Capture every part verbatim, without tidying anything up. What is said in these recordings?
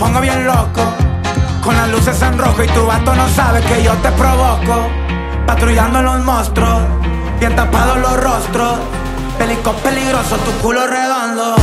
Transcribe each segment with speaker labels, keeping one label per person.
Speaker 1: pongo bien loco, con las luces en rojo y tu vato no sabe que yo te provoco. Patrullando los monstruos, bien tapados los rostros, pelicos peligroso, tu culo redondo.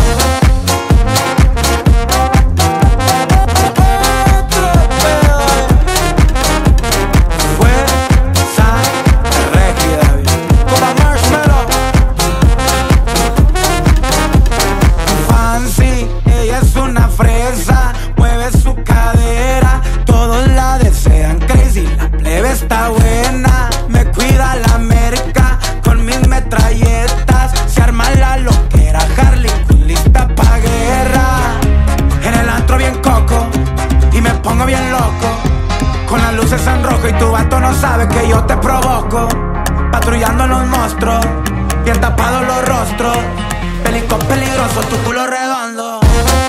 Speaker 1: Está buena, me cuida la merca con mis metralletas. Se arma la loquera, Harley Quinn lista pa' guerra. En el antro bien coco y me pongo bien loco, con las luces en rojo y tu vato no sabe que yo te provoco. Patrullando los monstruos, bien tapados los rostros, pelicos peligroso, tu culo redondo.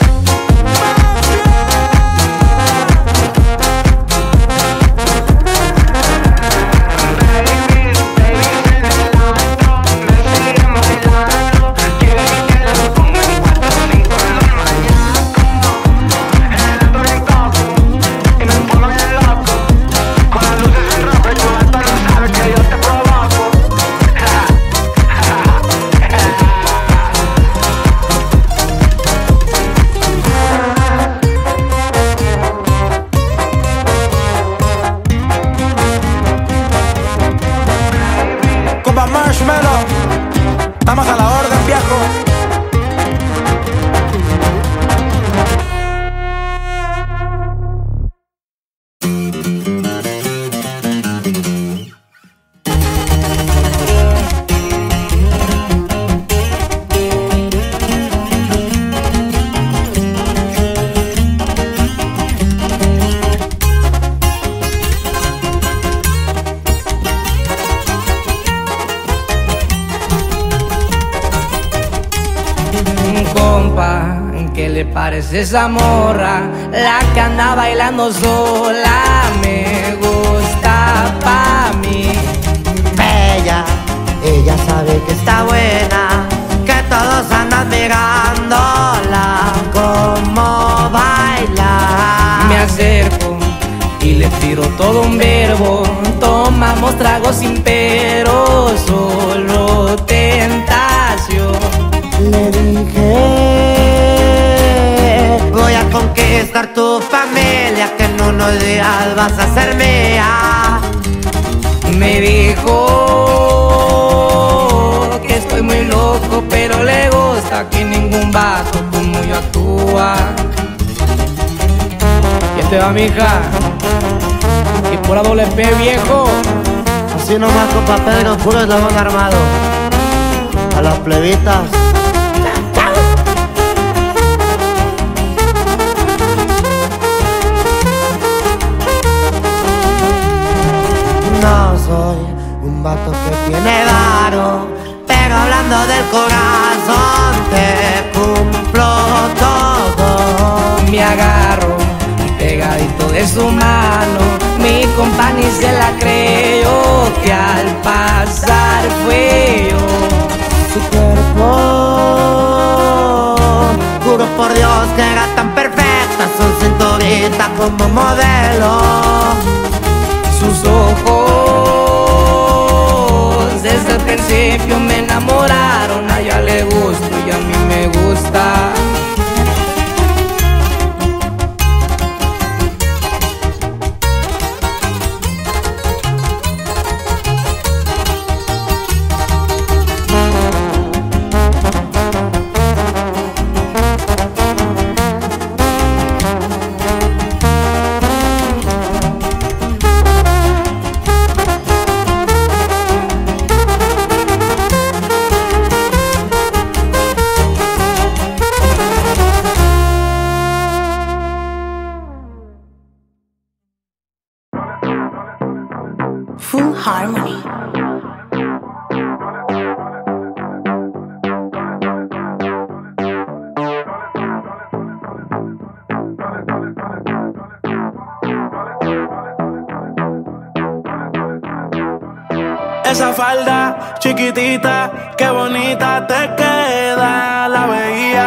Speaker 1: Estamos a la orden, viejo.
Speaker 2: ¿Qué le parece esa morra? La que anda bailando sola me gusta pa' mí.
Speaker 3: Bella, ella sabe que está buena, que todos andan mirándola como baila.
Speaker 2: Me acerco y le tiro todo un verbo. Tomamos tragos sin pero, solo tentación.
Speaker 3: Le dije, voy a conquistar tu familia, que en unos días vas a ser mía.
Speaker 2: Me dijo que estoy muy loco, pero le gusta que ningún vato como yo actúa. Y este va, mija, y por la doble P, viejo.
Speaker 3: Así nomás con papel no puro eslabón armado. A las plebitas. No soy un vato que tiene varo, pero hablando del corazón te cumplo todo.
Speaker 2: Me agarro pegadito de su mano, mi compa ni se la creyó, que al pasar fue yo.
Speaker 3: Su cuerpo, juro por Dios que era tan perfecta, su cinturita como modelo.
Speaker 2: Sus ojos desde el principio me enamoraron, a ella le gusto y a mí me gusta.
Speaker 4: Full Harmony.
Speaker 5: Esa falda chiquitita, qué bonita te queda. La veía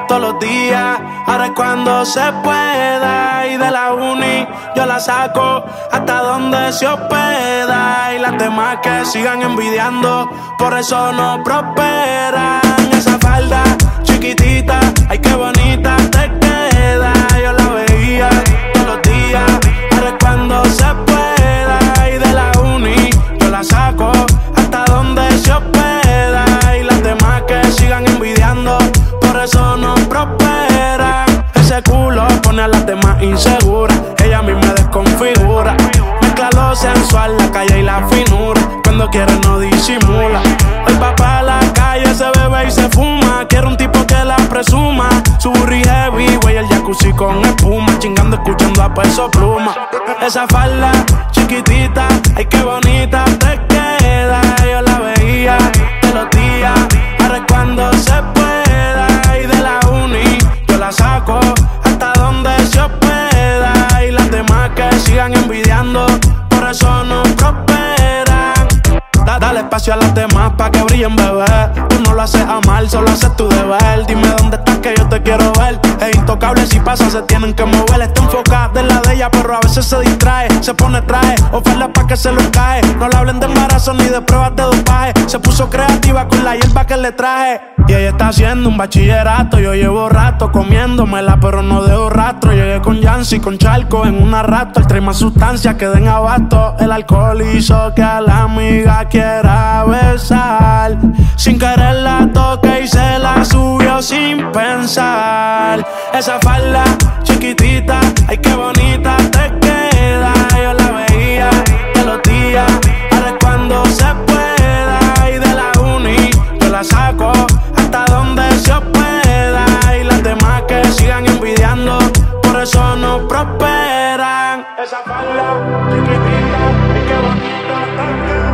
Speaker 5: todos los días. Ahora es cuando se pueda. Y de la uni yo la saco hasta donde se hospeda. Y las demás que sigan envidiando, por eso no prosperan. Esa falda chiquitita, ay qué bonita te queda. Yo la veía todos los días. Ahora es cuando se pueda. Y de la uni yo la saco hasta donde se hospeda. Y las demás que sigan envidiando, por eso no prosperan. Ese culo pone a las demás inseguras. Ella a mí me desconfigura. Mezcla lo sensual, la calle y la finura. Cuando quiere no disimula. Hoy va pa' la calle, se bebe y se fuma. Quiero un tipo que la presuma. Su burri heavy, güey, el jacuzzi con espuma. Chingando, escuchando a Peso Pluma. Esa falda chiquitita, ay qué bonita te queda. Yo la veía todos los días. Ahora es cuando se pueda. Y de la uni yo la saco hasta donde se hospeda. Y las demás que sigan envidiando, por eso no prosperan. Da, dale espacio a las demás pa' que brillen, bebé. Tú no lo haces a mal, solo haces tu deber. Dime dónde estás que yo te quiero ver. Es intocable, si pasa se tienen que mover. Está enfocada en la de ella, pero a veces se distrae. Se pone traje, oferta pa' que se lo cae. No le hablen de embarazo ni de pruebas de dopaje. Se puso creativa con la hierba que le traje. Y ella está haciendo un bachillerato. Yo llevo rato comiéndomela, pero no dejo rastro. Llegué con Yancy, con Charco en una rato. El trae más sustancias que den abasto. El alcohol hizo que a la amiga quiera besar. Sin querer la toqué y se la subió sin pensar. Esa falda chiquitita, ay qué bonita te queda. Yo la veía todos los días. Ahora es cuando se pueda. Y de la uni yo la saco hasta donde se hospeda. Y las demás que sigan envidiando, por eso no prosperan. Esa falda chiquitita, ay qué bonita te queda.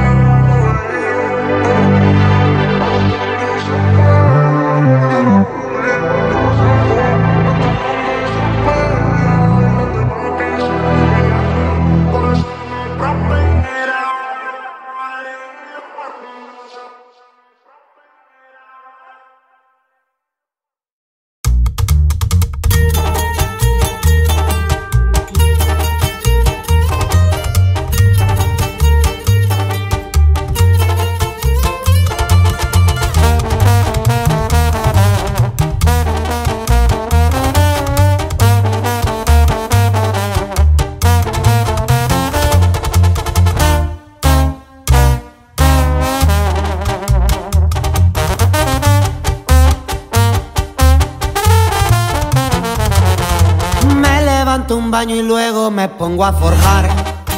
Speaker 3: Un baño y luego me pongo a forjar.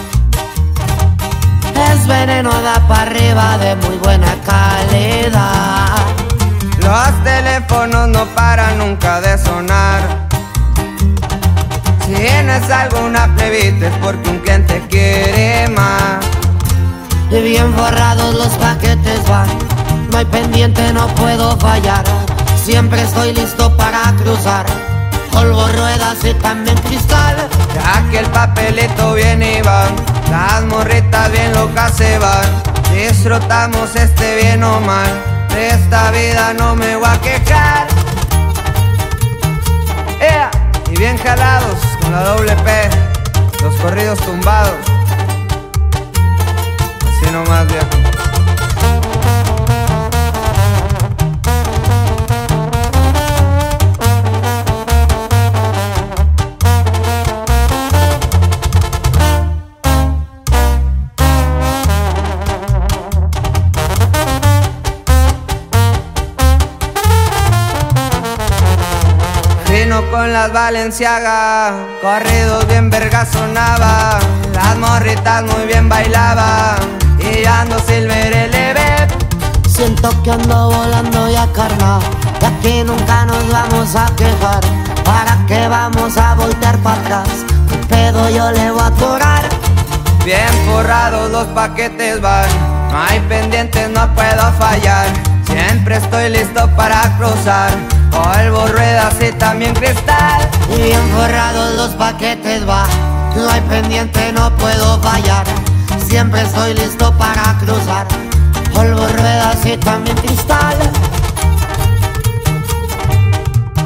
Speaker 3: Es veneno, da para arriba de muy buena calidad.
Speaker 2: Los teléfonos no paran nunca de sonar. Si no es alguna plebita es porque un cliente quiere más.
Speaker 3: Y bien forrados los paquetes van. No hay pendiente, no puedo fallar. Siempre estoy listo para cruzar. Polvo, ruedas y también cristal.
Speaker 2: Ya que el papelito viene y va, las morritas bien locas se van. Disfrutamos este bien o mal, de esta vida no me voy a quejar. ¡Ea! Y bien jalados con la doble P, los corridos tumbados. Así nomás, viejo. Con las Balenciaga, corridos bien verga sonaba. Las morritas muy bien bailaban. Y yo ando silver L B.
Speaker 3: Siento que ando volando ya, carnal. Y aquí nunca nos vamos a quejar. ¿Para qué vamos a voltear para atrás? ¿Qué pedo yo le voy a atorar?
Speaker 2: Bien forrados los paquetes van. No hay pendientes, no puedo fallar. Siempre estoy listo para cruzar. Polvo, ruedas y también cristal.
Speaker 3: Y bien forrados los paquetes va. No hay pendiente, no puedo fallar. Siempre estoy listo para cruzar. Polvo, ruedas y también cristal.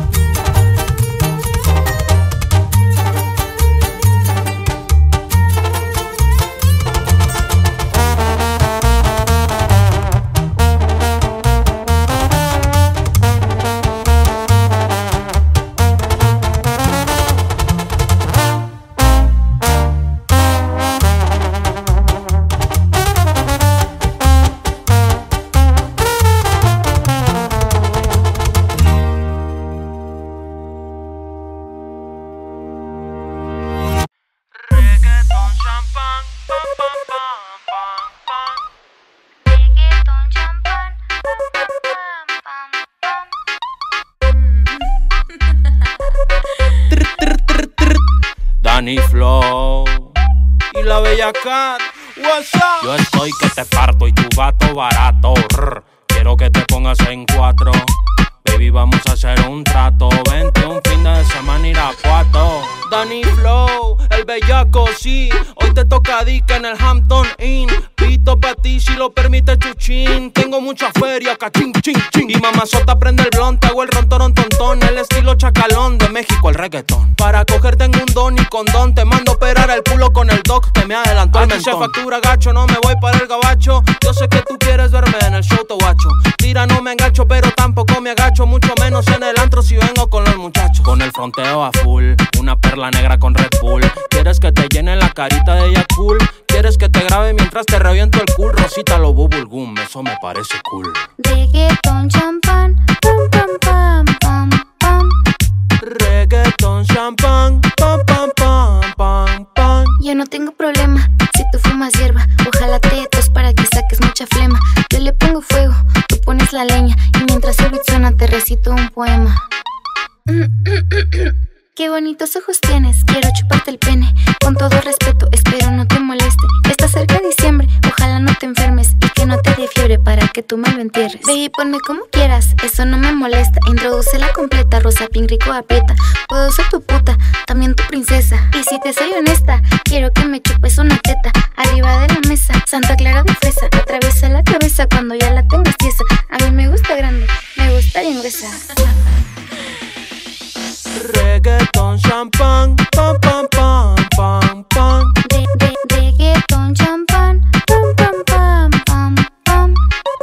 Speaker 5: Bella Cat, what's up? Yo estoy que te parto y tu vato barato. Rrr. Quiero que te pongas en cuatro. Baby, vamos a hacer un trato. Vente un fin de semana Irapuato. Danny Flow, el bellaco, sí. Hoy te toca dica en el Hampton Inn. Pito pa' ti si lo permite Chuchín. Tengo mucha feria, cachín, chin, chin. Y mamazota prende el blonde, hago el ron, toron, tontón. El estilo chacalón, de México el reggaetón. Para cogerte en un don y condón. Te mando a operar el culo con el doc que me adelantó el mentón. Aquí se factura gacho, no me voy para el gabacho. Yo sé que tú quieres verme en el show, te guacho. Tira, no me engacho, pero tampoco me agacho. Mucho menos en el antro si vengo con los muchachos. Con el fronteo a full, una perla negra con Red Bull. ¿Quieres que te llene la carita de ella cool? ¿Quieres que te grabe mientras te reviento el cool? Rosita lo bubble gum, eso me parece cool.
Speaker 6: Reggaeton, champán, pam, pam, pam, pam, pam.
Speaker 5: Reggaeton, champán, pam, pam, pam, pam, pam.
Speaker 6: Yo no tengo problema si tú fumas hierba. Ojalá te tos para que saques mucha flema. Yo le pongo fuego, tú pones la leña. Y mientras el beat suena te recito un poema. Qué bonitos ojos tienes, quiero chuparte el pene. Con todo respeto, espero no te moleste. Está cerca de diciembre, ojalá no te enfermes. Y que no te dé fiebre para que tú me lo entierres. Baby, ponme como quieras, eso no me molesta. Introdúcela completa, rosa, pink, rico, aprieta. Puedo ser tu puta, también tu princesa. Y si te soy honesta, quiero que me chupes una teta. Arriba de la mesa, Santa Clara de fresa. Atraviesa la cabeza cuando ya la tengas tiesa. A mí me gusta grande, me gusta bien gruesa.
Speaker 5: Reggaeton, champán, pam, pam, pam, pam, pam.
Speaker 6: De, de, reggaeton, champán, pam, pam, pam, pam, pam.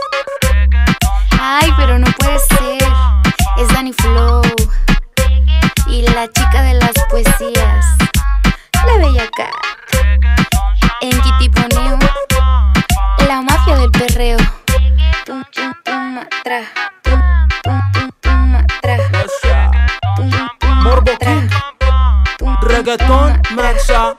Speaker 6: Ay, pero no puede ser. Es Danny Flow y la chica de las poesías, la Bella Cat. En Kitiponeo, la mafia del perreo. Tum, tum, tum, matra. Tum, tum, tum, tum, matra.
Speaker 5: Morbo King, reggaeton, Maxa.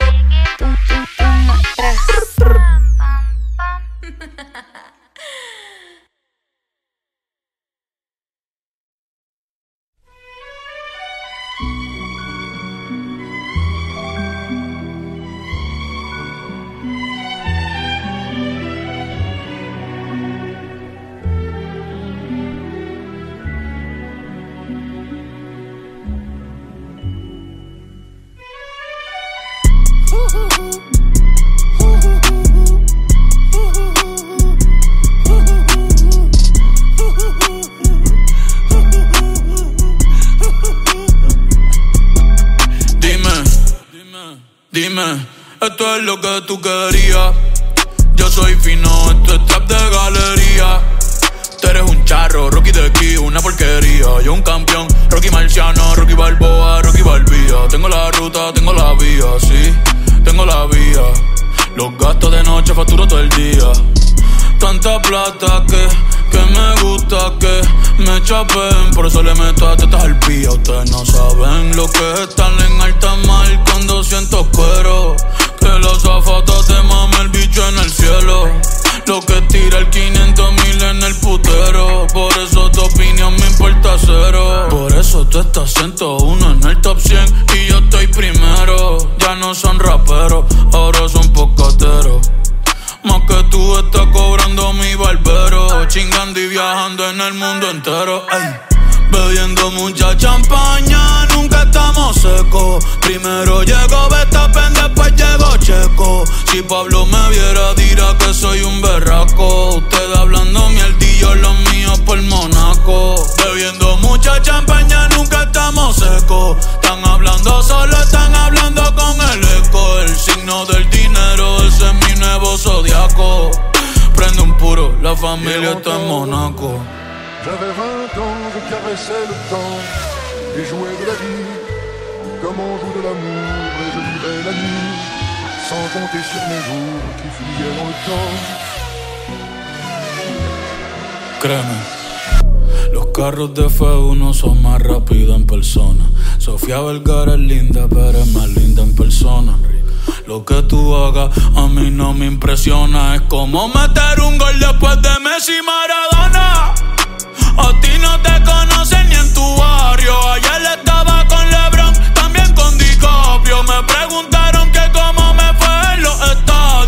Speaker 7: Dime, esto es lo que tú querías. Yo soy fino, esto es trap de galería. Tú eres un charro, Rocky de aquí, una porquería. Yo un campeón, Rocky Marciano, Rocky Balboa, Rocky Balbía. Tengo la ruta, tengo la vía, sí, tengo la vía. Los gastos de noche facturo todo el día. Tanta plata que, que me gusta que me chapen. Por eso le meto a tetas al pía. Ustedes no saben lo que es estar en alta mar cuando siento cuero. Que los azafatas te mame el bicho en el cielo. Lo que tira el quinientos mil en el putero. Por eso tu opinión me importa cero. Por eso tú estás ciento uno en el top cien y yo estoy primero. Ya no son raperos, ahora son pocateros. Más que tú estás cobrando mi barbero. Chingando y viajando en el mundo entero. Ay. Bebiendo mucha champaña, nunca estamos secos. Primero llegó Verstappen, después llegó Checo. Si Pablo me viera dirá que soy un berraco. Ustedes hablando mierdillo, los míos por Monaco. Bebiendo mucha champaña, nunca estamos secos. Están hablando solo, están hablando con el eco. El signo del dinero, ese es mi nuevo zodiaco. Prende un puro, la familia está en Monaco.
Speaker 8: J'avais vingt ans, je caressais le temps et jouais de la vie comme on joue de l'amour. Et je vivais la nuit sans compter sur mes jours qui fuyaient dans le temps.
Speaker 7: Créeme, los carros de F uno son más rápidos en persona. Sofía Vergara es linda, pero es más linda en persona. Lo que tú hagas a mí no me impresiona. Es como meter un gol después de Messi y Maradona. A ti no te conocen ni en tu barrio. Ayer estaba con LeBron, también con DiCaprio. Me preguntaron que cómo me fue en los estadios.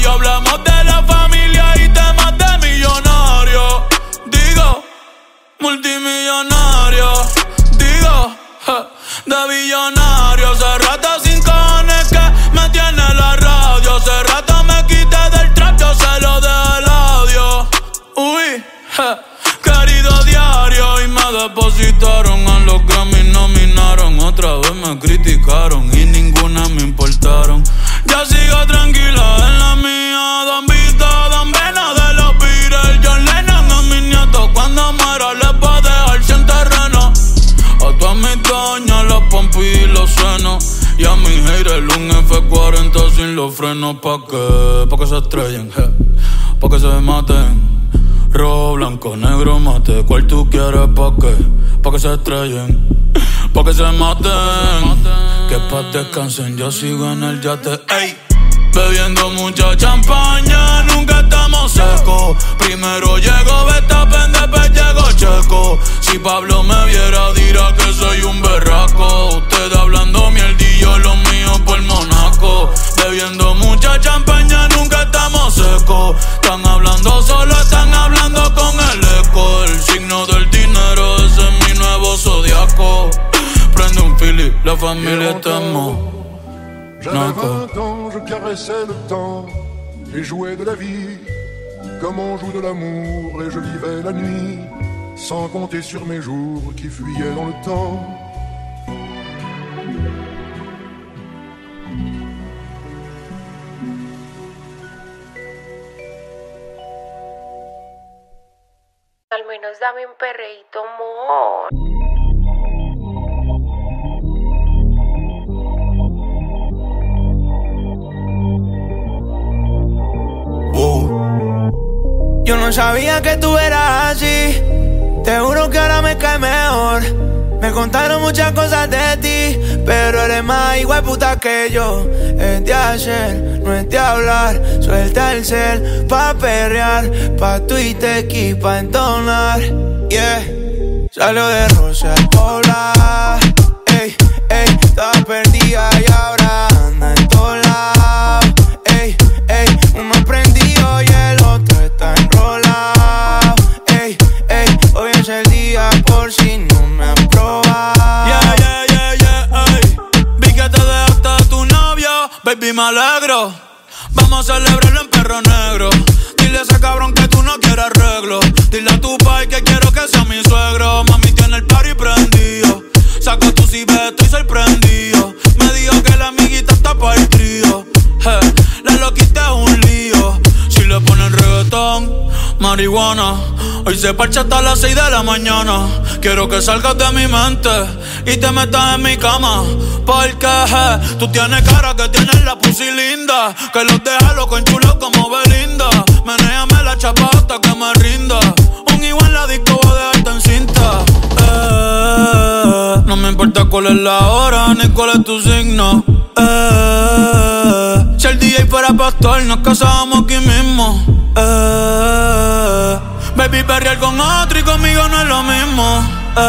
Speaker 7: multimillonario. Digo, ja, de billonario. Hace rato sin cojones que me tiene la radio. Hace rato me quité del trap, yo se lo dejé el audio. Uy, ja, querido diario. Y me depositaron a los que me nominaron. Otra vez me criticaron y ninguna me importaron. Ya sigo tranquila en la mía. Don Vito, Don Vena de los Beatles. John Lennon a mis nietos. Cuando muera les voy a dejar sin terreno. A todas mis doñas los pompis y los senos. Y a mis haters un F cuarenta sin los frenos. ¿Pa' qué? Pa' que se estrellen, je. Pa' que se maten. Rojo, blanco, negro, mate. ¿Cuál tú quieres? ¿Pa' qué? Pa' que se estrellen. Pa' que se maten. Que pa' descansen, yo sigo en el yate. Ey, bebiendo mucha champaña, nunca estamos secos. Primero llego Verstappen, después llego Checo. Si Pablo me viera dirá que soy un berraco. Ustedes hablando mierdillo, los míos por Monaco. Bebiendo mucha champaña, nunca estamos secos. Están hablando solo, están hablando con el eco. El signo del dinero, ese es mi nuevo zodiaco. Prende un fili, la familia estamos.
Speaker 8: J'avais vingt ans, je caressais le temps et jouais de la vie comme on joue de l'amour, et je vivais la nuit sans compter sur mes jours qui fuyaient dans le temps.
Speaker 4: Al menos dame un perreíto, amor.
Speaker 9: Yo no sabía que tú eras así. Te juro que ahora me cae mejor. Me contaron muchas cosas de ti, pero eres más igual puta que yo. Es de hacer, no es de hablar. Suelta el cel pa' perrear, pa' Twitter y pa' entonar. Yeah, salió de Rosa al Pobla. Ey, ey, estaba perdida y ahora anda en todos lados. Ey, ey, uno prendido y el otro está enrolado. Ey, ey, hoy es el día por si no me han probado.
Speaker 7: Yeah, yeah, yeah, yeah, ey. Vi que te dejaste de tu novio, baby, me alegro. Vamos a celebrarlo en Perro Negro. Dile a ese cabrón que tú no quieres arreglo. Dile a tu pai que quiero que sea mi suegro. Mami tiene el party prendido. Saco tu si ves, estoy sorprendido. Me dijo que la amiguita está para el trío. Hey, la loquita es un lío. Si le ponen reggaetón, marihuana. Hoy se parcha hasta las seis de la mañana. Quiero que salgas de mi mente y te metas en mi cama. Porque hey, tú tienes cara que tienes la pussy linda. Que los deja loco en chulo como Belinda. Menéame la chapa hasta que me rinda. Un igual en la disco voy a dejarte en cinta. Eh, no me importa cuál es la hora ni cuál es tu signo. Eh, si el D J fuera pastor nos casábamos aquí mismo. Eh, baby, perrear con otro y conmigo no es lo mismo.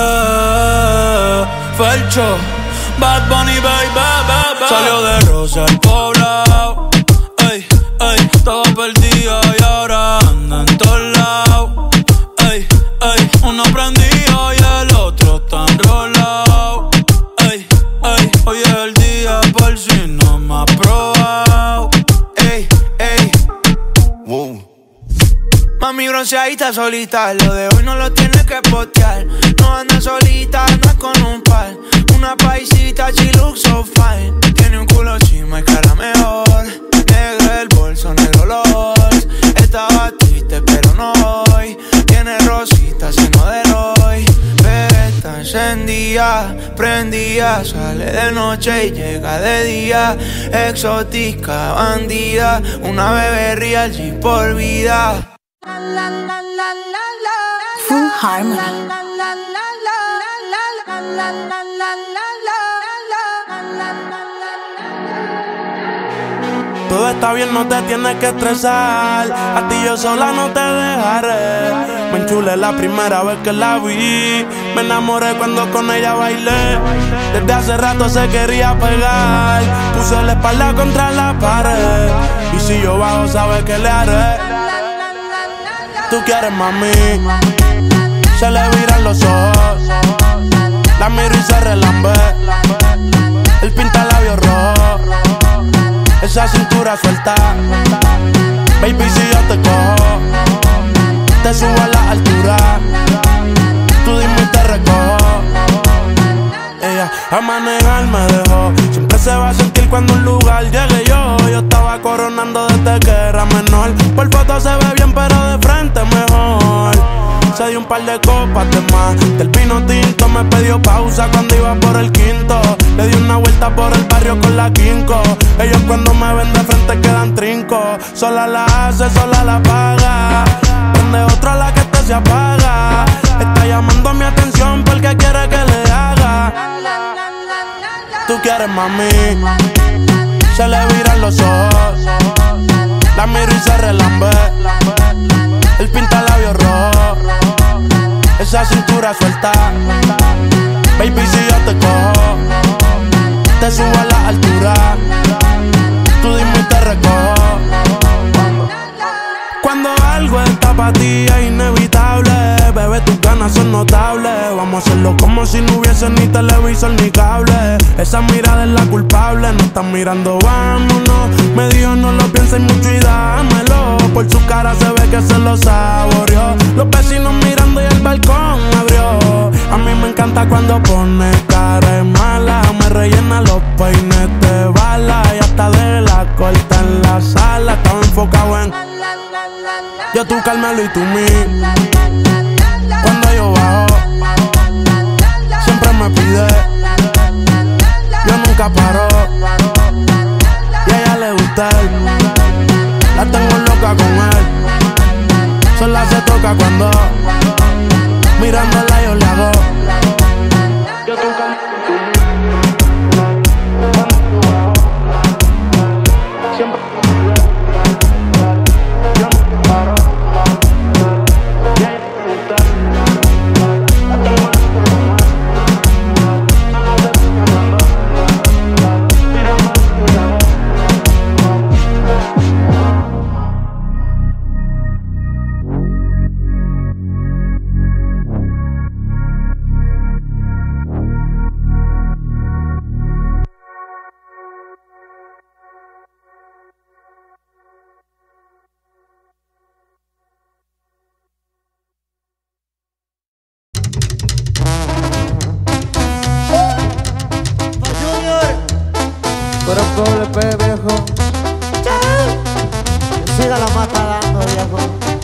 Speaker 7: Eh, Felcho, Bad Bunny, baby, baby, baby. Salió de Rosa al Poblado. Ey, ey, estaba perdida y ahora anda en todos lados. Ey, ey, uno prendido y el otro está enrolado. Ey, ey, hoy es el día por si no me has probado.
Speaker 9: Ey, ey, wow. Mami bronceadita solita, lo de hoy no lo tienes que postear. No anda solita, anda con un par. Una paisita, she looks so fine. Tiene un culo chima y cara mejor. Negro el bolso, negro los. Estaba triste pero no hoy. Tiene rositas y no de hoy. Pero está encendida, prendida. Sale de noche y llega de día. Exótica, bandida. Una bebé real, G por vida.
Speaker 4: Full Harmony.
Speaker 5: Todo está bien, no te tienes que estresar. A ti yo sola no te dejaré. Me enchulé la primera vez que la vi. Me enamoré cuando con ella bailé. Desde hace rato se quería pegar. Puse la espalda contra la pared. Y si yo bajo, sabes que le haré. Tú quieres, mami. Se le viran los ojos se relambe. El pinta labios rojo, esa cintura suelta. Baby, si yo te cojo, te subo a la altura. Tú dime y te recojo. Ella a manejar me dejó. Siempre se va a sentir cuando un lugar llegue yo. Yo estaba coronando desde que era menor. Por foto se ve bien pero de frente mejor. Se dio un par de copas de más. Del vino tinto me pidió pausa cuando iba por el quinto. Le di una vuelta por el barrio con la quinco. Ellos cuando me ven de frente quedan trinco. Sola la hace, sola la paga. Prende otra la que este se apaga. Está llamando mi atención porque quiere que le haga. Tú quieres, mami. Se le viran los ojos. La miro y se relambe. El pinta labios rojo, esa cintura suelta. Baby, si yo te cojo, te subo a la altura. Tú dime y te recojo. Cuando algo está para ti es inevitable, bebé, tus ganas son notables. Vamos a hacerlo como si no hubiese ni televisor ni cable. Esa mirada es la culpable, no están mirando, vámonos. Me dijo no lo pienses mucho y dámelo. Por su cara se ve que se lo saboreó. Los vecinos mirando y el balcón abrió. A mí me encanta cuando pone cara de mala. Me rellena los peines de bala. Y hasta de la corta en la sala. Estaba enfocado en yo, tú, Carmelo y tú, mí. Cuando yo bajo, siempre me pide. Yo nunca paro. Y a ella le gusta él. La tengo loca con él. Sola se toca cuando mirándola yo le hago. Yo, tú, Carmelo y tú, mí. Siempre
Speaker 3: viejo. Que siga la mata dando, viejo.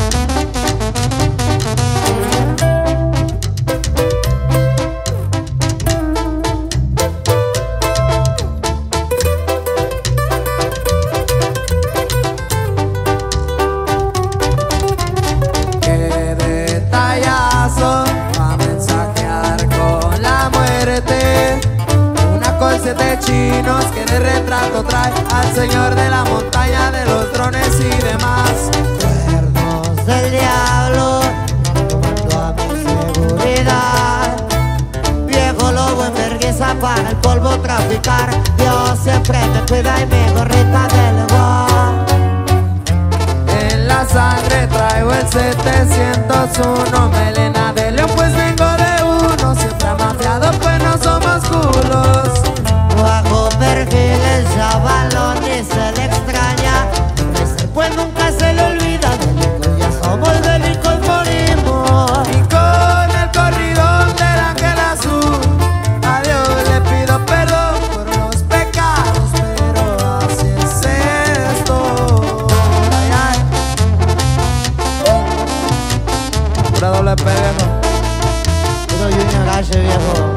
Speaker 2: Qué detallazo va a mensajear con la muerte. Una colcha de chinos que de retrato trae al señor de la montaña de los drones y demás.
Speaker 3: Cuernos del diablo, tomando a mi seguridad. Viejo lobo en vergüenza para el polvo traficar. Dios siempre me cuida y mi gorrita de león.
Speaker 2: En la sangre traigo el setecientos uno, melena de león pues vengo de uno. Siempre amafiado pues no somos culos.
Speaker 3: Bajo perfil el chavalón y se le extraña. Ese pues nunca se le olvida. Delicos ya somos, delicos morimos.
Speaker 2: Y con el corridón del ángel azul, a Dios le pido perdón por los pecados, pero así es esto. Ay, ay. Pura doble P, viejo.
Speaker 3: Puro Junior H, viejo.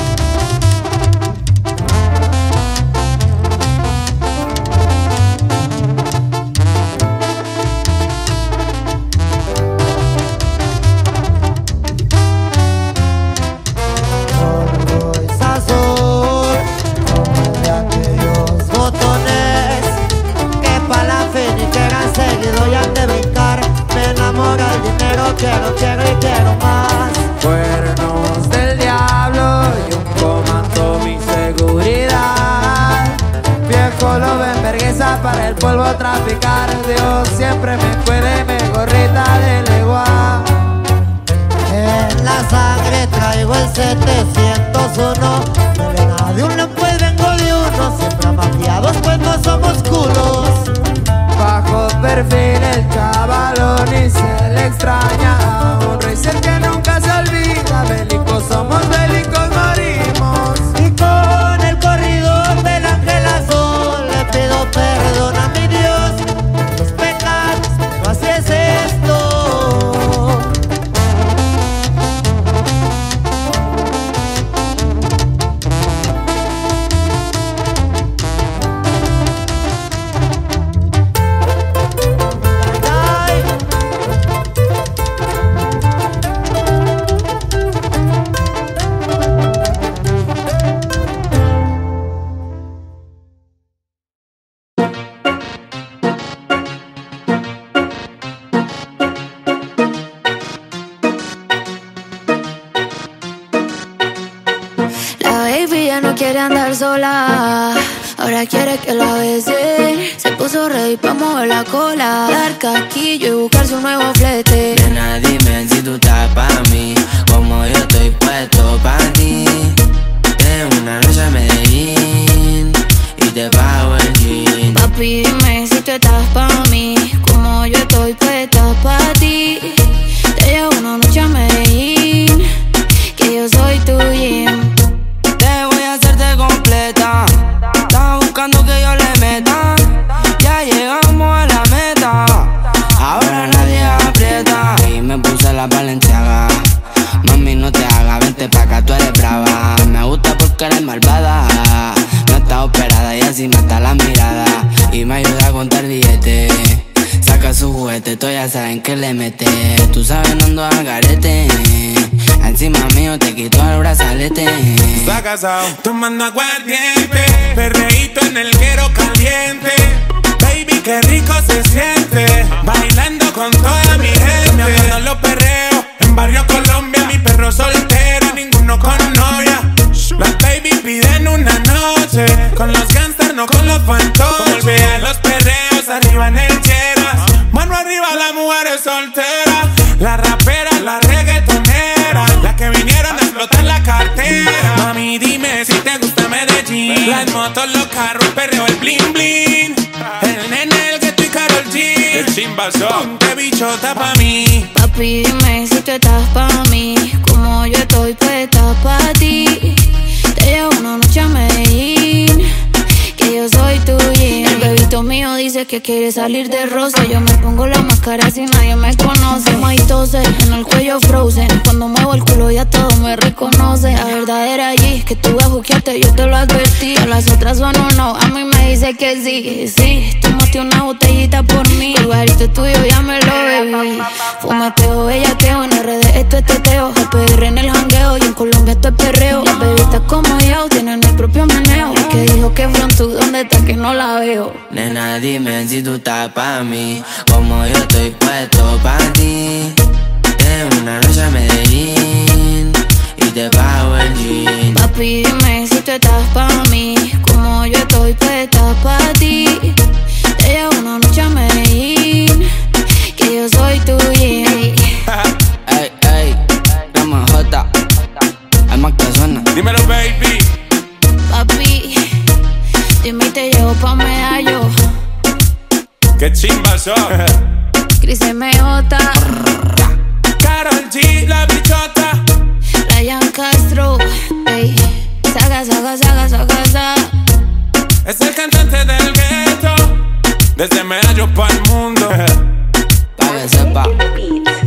Speaker 3: Quiero, quiero y quiero más.
Speaker 2: Cuernos del diablo y un comando mi seguridad. Viejo lobo en vergüenza para el polvo traficar. Dios siempre me cuide, me gorrita de legua.
Speaker 3: En la sangre sangre traigo el setecientos uno. Me ven a de uno, pues vengo de uno. Siempre amafiados, pues no somos culos.
Speaker 2: Bajo perfil el chavalón y se le extraña a un racer que nunca se olvida. Bélicos somos, bélicos morimos.
Speaker 3: Y con el corrido del ángel azul le pido perdón a mi Dios los pecados, no así es esto.
Speaker 6: Quiere andar sola, ahora quiere que la besen. Se puso rey pa' mover la cola, dar caquillo y buscar su nuevo flete.
Speaker 10: Nena, dime si tú estás pa' mí, como yo estoy puesto pa' ti. En una noche a Medellín y te pago el jean.
Speaker 6: Papi, dime si tú estás pa' mí, como yo estoy puesta pa' ti. Te llevo una noche a Medellín, que yo soy tu jean.
Speaker 10: Completa, estaba buscando que yo le meta. Ya llegamos a la meta, ahora nadie aprieta. Y me puse la Balenciaga. Mami, no te hagas, vente pa' acá, tú eres brava. Me gusta porque eres malvada. No está operada y así me está la mirada. Y me ayuda a contar billetes. Saca su juguete, tú ya saben que le mete. Tú sabes, no ando al garete. Encima mío te quito el brazalete.
Speaker 5: Está casado, tomando aguardiente, perreíto en el guero caliente. Baby, qué rico se siente, bailando con toda mi gente. Me acuerdo los perreos, en Barrio Colombia. Mi perro soltero, ninguno con novia. Las baby piden una noche, con los gangsters, no con los fantoches. Como olvidé los perreos, arriba en el Cheras. Mano arriba las mujeres solteras, la rapera, la reggaetonera, las que vinieron a explotar la cartera. Mami, dime si te gusta Medellín. Las motos, los carros, el perreo, el bling bling. El nene, el Gueto y Karol G. El chimbazo, ponte bichota pa' mí.
Speaker 6: Papi, dime si tú estás pa' mí, como yo estoy puesta pa' ti. Te llevo una noche a Medellín, que yo soy tu jean. El bebito mío dice que quiere salir de rosa. Yo me pongo la máscara si nadie me conoce. Maitose, en el cuello frozen. Cuando muevo el culo ya todo me reconoce. La verdadera allí, que tú vas a juquearte, yo te lo advertí. A las otras son un no, a mí me dice que sí. Sí, tomaste una botellita por mí. El barito tuyo ya me lo bebí. Fumeteo, bellaqueo, en R D esto es teteo. El P R en el jangueo y en Colombia esto es perreo. Las bebitas como yo tienen el propio meneo. El que dijo que frontú, ¿dónde está que no la veo?
Speaker 10: Nena, dime si tú estás pa' mí, como yo estoy puesto pa' ti. En una noche a Medellín y te pago el jean.
Speaker 6: Papi, dime si tú estás pa' mí, como yo estoy puesta pa' ti. Te llevo una noche a Medellín, que yo soy tu jean.
Speaker 10: Ey, ey, Rama J, hay más que suena.
Speaker 5: Dímelo, baby.
Speaker 6: Papi, dime y te llevo pa' Medallo.
Speaker 5: Qué chimbazo.
Speaker 6: Chris M J,
Speaker 5: Karol G, la bichota.
Speaker 6: Ryan Castro, ey. Saga, saga, saga, saga, saga.
Speaker 5: Es el cantante del gueto, desde Medallo pa'l mundo.
Speaker 10: Pa' que sepa.